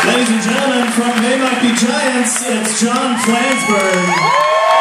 Ladies and gentlemen, from They Might Be Giants, it's John Flansburgh.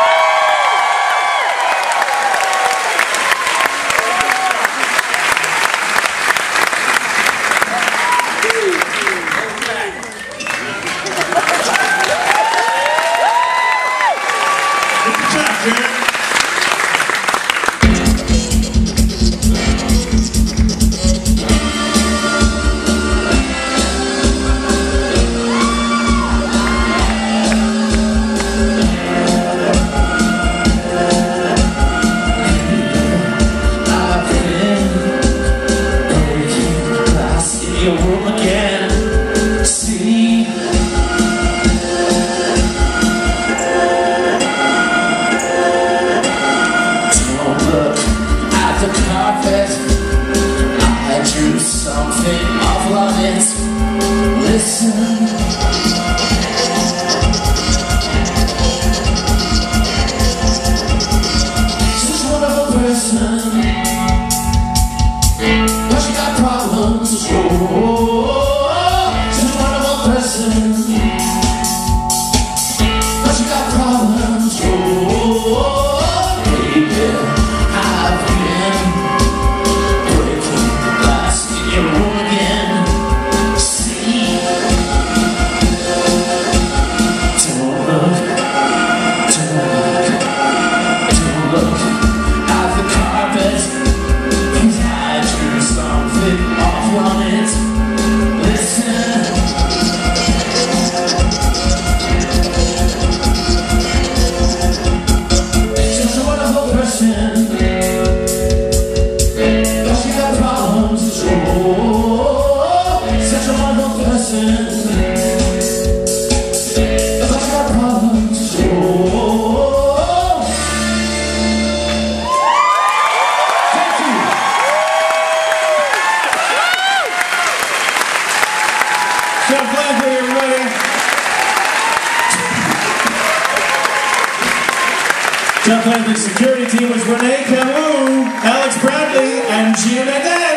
John Flansburgh, everybody. John Flansburgh's security team was Renée, Camus, Alex Bradley, and Gina, Denn.